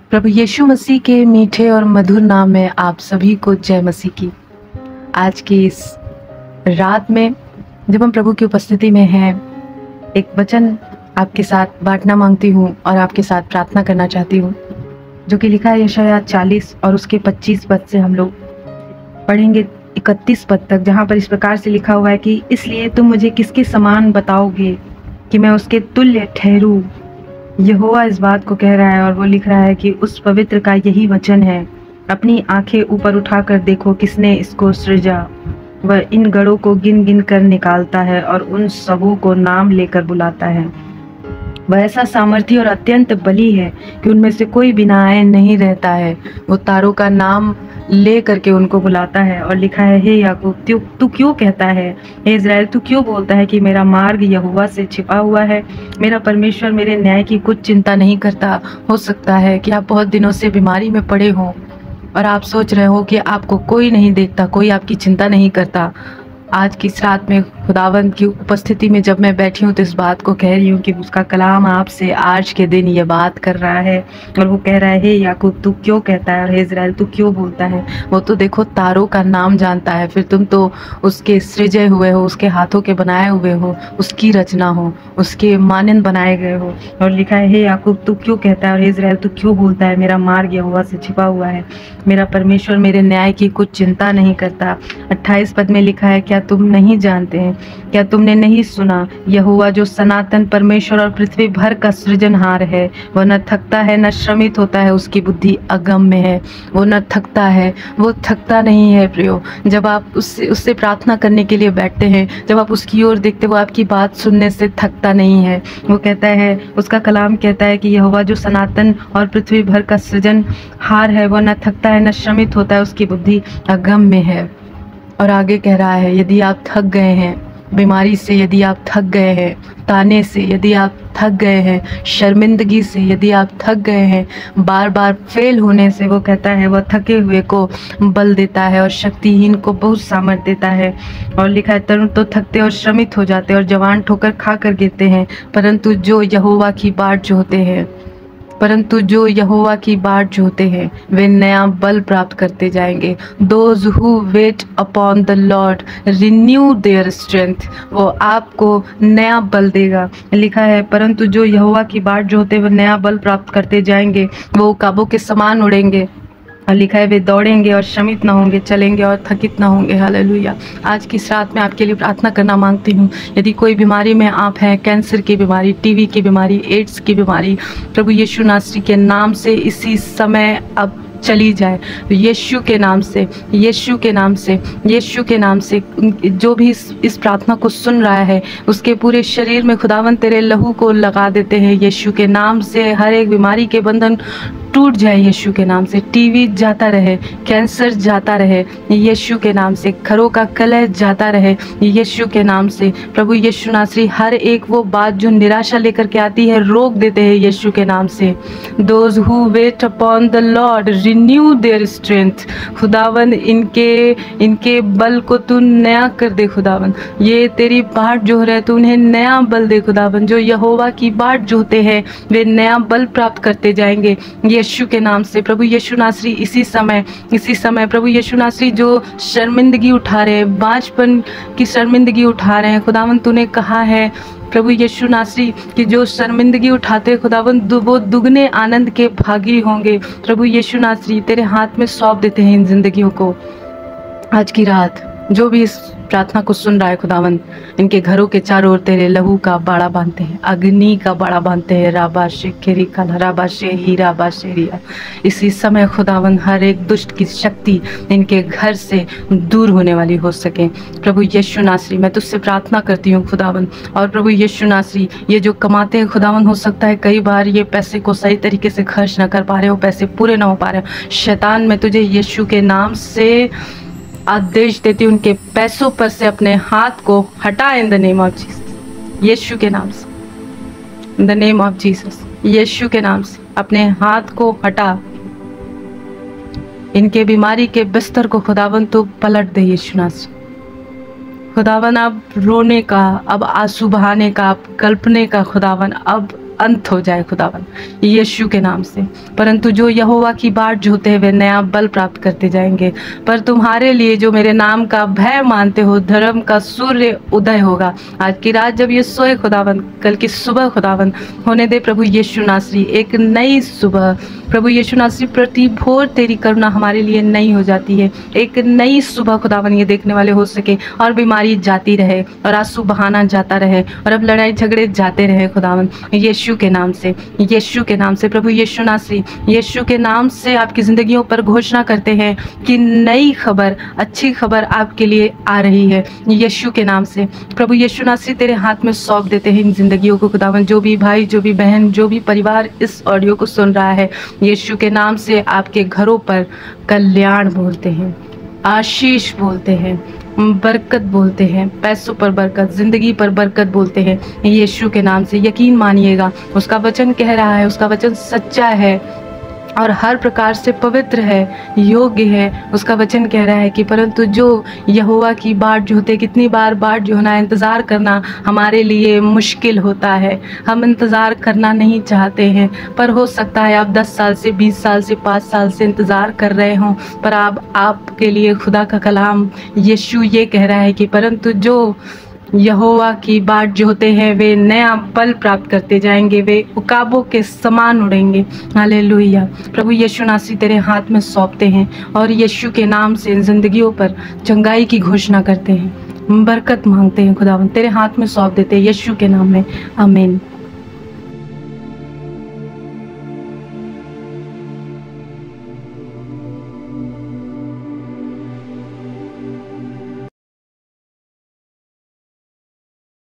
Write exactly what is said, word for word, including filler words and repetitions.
प्रभु यीशु मसीह के मीठे और मधुर नाम में आप सभी को जय मसीह की। आज की इस रात में जब हम प्रभु की उपस्थिति में हैं, एक वचन आपके साथ बांटना मांगती हूँ और आपके साथ प्रार्थना करना चाहती हूँ, जो कि लिखा है यशायाह चालीस और उसके पच्चीस पद से हम लोग पढ़ेंगे इकतीस पद तक, जहाँ पर इस प्रकार से लिखा हुआ है कि इसलिए तुम मुझे किसके समान बताओगे कि मैं उसके तुल्य ठहरूं। यहोवा इस बात को कह रहा है और वो लिख रहा है कि उस पवित्र का यही वचन है, अपनी आंखें ऊपर उठाकर देखो किसने इसको सृजा। वह इन गढ़ों को गिन गिन कर निकालता है और उन सबों को नाम लेकर बुलाता है। वह ऐसा सामर्थी और अत्यंत बली है कि उनमें से कोई बिना आए नहीं रहता है। वो तारों का नाम ले करके उनको बुलाता है और लिखा है, हे याकूब तू तू क्यों कहता है, हे इज़राइल तू क्यों बोलता है कि मेरा मार्ग यहोवा से छिपा हुआ है, मेरा परमेश्वर मेरे न्याय की कुछ चिंता नहीं करता। हो सकता है कि आप बहुत दिनों से बीमारी में पड़े हों और आप सोच रहे हो कि आपको कोई नहीं देखता, कोई आपकी चिंता नहीं करता। आज की इस रात में खुदावंद की उपस्थिति में जब मैं बैठी हूँ तो इस बात को कह रही हूँ कि उसका कलाम आपसे आज के दिन ये बात कर रहा है और वो कह रहा है, हे याकूब तू क्यों कहता है और हे इज़राइल तू क्यों बोलता है। वो तो देखो तारों का नाम जानता है, फिर तुम तो उसके सृजे हुए हो, उसके हाथों के बनाए हुए हो, उसकी रचना हो, उसके मानंद बनाए गए हो। और लिखा है, हे याकूब तू क्यों कहता है और हे इज़राइल तू क्यों बोलता है, मेरा मार्ग यहोवा से छिपा हुआ है, मेरा परमेश्वर मेरे न्याय की कुछ चिंता नहीं करता। अट्ठाईस पद में लिखा है, क्या तुम नहीं जानते हैं, क्या तुमने नहीं सुना, यहोवा जो सनातन परमेश्वर और पृथ्वी भर का सृजनहार है, वह न थकता है न श्रमित होता है, उसकी बुद्धि अगम्य है। वो न थकता है, वो थकता नहीं है। प्रियो, जब आप उससे उससे प्रार्थना करने के लिए बैठते हैं, जब आप उसकी ओर देखते, वो आपकी बात सुनने से थकता नहीं है। वो कहता है, उसका कलाम कहता है कि यहोवा जो सनातन और पृथ्वी भर का सृजनहार है, वह न थकता है न श्रमित होता है, उसकी बुद्धि अगम्य है। और आगे कह रहा है, यदि आप थक गए हैं बीमारी से, यदि आप थक गए हैं ताने से, यदि आप थक गए हैं शर्मिंदगी से, यदि आप थक गए हैं बार बार फेल होने से, वो कहता है वह थके हुए को बल देता है और शक्तिहीन को बहुत सामर्थ देता है। और लिखा है, तरुण तो थकते और श्रमित हो जाते और जवान ठोकर खा कर गिरते हैं, परंतु जो यहोवा की बाट जोहते हैं परंतु जो यहोवा की बाट जोहते हैं वे नया बल प्राप्त करते जाएंगे। Those who wait upon the Lord renew their strength, वो आपको नया बल देगा। लिखा है, परंतु जो यहोवा की बाट जोहते हैं वे नया बल प्राप्त करते जाएंगे, वो काबों के समान उड़ेंगे। और लिखा है, वे दौड़ेंगे और श्रमित ना होंगे, चलेंगे और थकित ना होंगे। हालेलुया। आज की इस रात में आपके लिए प्रार्थना करना मांगती हूँ। यदि कोई बीमारी में आप हैं, कैंसर की बीमारी, टीवी की बीमारी, एड्स की बीमारी, प्रभु यीशु नासरी के नाम से इसी समय अब चली जाए। यीशु के नाम से, यीशु के नाम से, यीशु के नाम से जो भी इस, इस प्रार्थना को सुन रहा है, उसके पूरे शरीर में खुदावन तेरे लहू को लगा देते हैं। यीशु के नाम से हर एक बीमारी के बंधन टूट जाए। यीशु के नाम से टीवी जाता रहे, कैंसर जाता रहे यीशु के नाम से, घरों का कलह जाता रहे यीशु के नाम से। प्रभु यीशु नासरी हर एक वो बात जो निराशा लेकर के आती है रोक देते हैं यीशु के नाम से। Those who wait upon the Lord renew their strength, खुदावन इनके इनके बल को तू नया कर दे। खुदावन ये तेरी बाट जोह रहे, तू उन्हें नया बल दे। खुदावन जो यहोवा की बाट जोहते हैं वे नया बल प्राप्त करते जाएंगे यीशु के नाम से। प्रभु यीशु नासरी इसी समय इसी समय प्रभु यीशु नासरी जो शर्मिंदगी उठा रहे हैं, बांझपन की शर्मिंदगी उठा रहे हैं, खुदावन तूने कहा है प्रभु यीशु नासरी कि जो शर्मिंदगी उठाते खुदावन दु, वो दुगने आनंद के भागी होंगे। प्रभु यीशु नासरी तेरे हाथ में सौंप देते हैं इन जिंदगियों को। आज की रात जो भी इस प्रार्थना को सुन रहा है खुदावन, इनके घरों के चारों ओर तेरे लहू का बाड़ा बांधते हैं, अग्नि का बाड़ा बांधते हैं। राबा शेखेरी कल राबा शेही राबा शेरिया। इसी समय खुदावन हर एक दुष्ट की शक्ति इनके घर से दूर होने वाली हो सके। प्रभु यीशु नासरी मैं तुझसे प्रार्थना करती हूँ खुदावन। और प्रभु यीशु नासरी ये जो कमाते हैं खुदावन, हो सकता है कई बार ये पैसे को सही तरीके से खर्च ना कर पा रहे हो, पैसे पूरे ना हो पा रहे हो। शैतान मैं तुझे यीशु के नाम से आदेश देती हूँ, उनके पैसों पर से अपने हाथ को हटा in the name of Jesus. यीशु के नाम से, in the name of Jesus, यीशु के नाम से अपने हाथ को हटा। इनके बीमारी के बिस्तर को खुदावन तो पलट दे यीशु नासरी। खुदावन अब रोने का, अब आंसू बहाने का, अब कल्पने का खुदावन अब अंत हो जाए खुदावन यीशु के नाम से। परंतु जो यहोवा की बाट जोते हैं वे नया बल प्राप्त करते जाएंगे। पर तुम्हारे लिए जो मेरे नाम का भय मानते हो, धर्म का सूर्य उदय होगा। आज की रात जब ये सोए खुदावन, कल की सुबह खुदावन होने दे प्रभु यीशु नासरी, एक नई सुबह प्रभु यीशु नासरी, प्रति भोर तेरी करुणा हमारे लिए नई हो जाती है। एक नई सुबह खुदावन ये देखने वाले हो सके और बीमारी जाती रहे और आंसू बहाना जाता रहे और अब लड़ाई झगड़े जाते रहे खुदावन यीशु के नाम से, यीशु के नाम से। प्रभु यीशु नासरी, यीशु के नाम से आपकी ज़िंदगियों पर घोषणा करते हैं कि नई खबर, अच्छी खबर आपके लिए आ रही है यीशु के नाम से। प्रभु यीशु नासरी तेरे हाथ में सौंप देते हैं इन जिंदगियों को खुदावन। जो भी भाई, जो भी बहन, जो भी परिवार इस ऑडियो को सुन रहा है, यीशु के नाम से आपके घरों पर कल्याण बोलते हैं, आशीष बोलते हैं, बरकत बोलते हैं, पैसों पर बरकत, जिंदगी पर बरकत बोलते हैं यीशु के नाम से। यकीन मानिएगा, उसका वचन कह रहा है, उसका वचन सच्चा है और हर प्रकार से पवित्र है, योग्य है। उसका वचन कह रहा है कि परंतु जो यहोवा की बाट जो होते, कितनी बार बाट जो होना, इंतज़ार करना हमारे लिए मुश्किल होता है। हम इंतज़ार करना नहीं चाहते हैं, पर हो सकता है आप दस साल से, बीस साल से, पाँच साल से इंतज़ार कर रहे हों, पर आप आपके लिए खुदा का कलाम यीशु ये कह रहा है कि परंतु जो यहोवा की बाट जो होते हैं वे नया बल प्राप्त करते जाएंगे, वे उकाबों के समान उड़ेंगे। हालेलुया। प्रभु यीशु नासरी तेरे हाथ में सौंपते हैं और यीशु के नाम से इन जिंदगियों पर चंगाई की घोषणा करते हैं, बरकत मांगते हैं खुदावन, तेरे हाथ में सौंप देते हैं यीशु के नाम में, आमीन।